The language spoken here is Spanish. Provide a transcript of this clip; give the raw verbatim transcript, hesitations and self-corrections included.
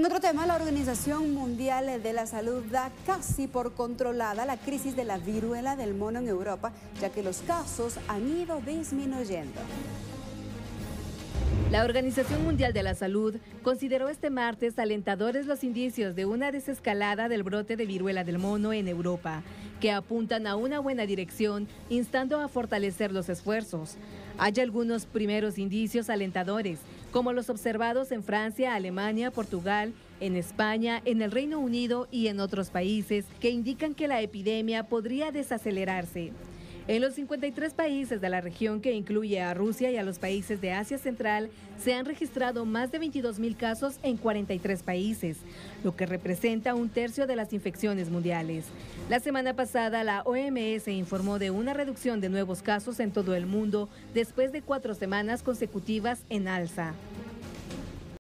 En otro tema, la Organización Mundial de la Salud da casi por controlada la crisis de la viruela del mono en Europa, ya que los casos han ido disminuyendo. La Organización Mundial de la Salud consideró este martes alentadores los indicios de una desescalada del brote de viruela del mono en Europa, que apuntan a una buena dirección, instando a fortalecer los esfuerzos. Hay algunos primeros indicios alentadores, como los observados en Francia, Alemania, Portugal, en España, en el Reino Unido y en otros países, que indican que la epidemia podría desacelerarse. En los cincuenta y tres países de la región, que incluye a Rusia y a los países de Asia Central, se han registrado más de veintidós mil casos en cuarenta y tres países, lo que representa un tercio de las infecciones mundiales. La semana pasada, la O M S informó de una reducción de nuevos casos en todo el mundo después de cuatro semanas consecutivas en alza.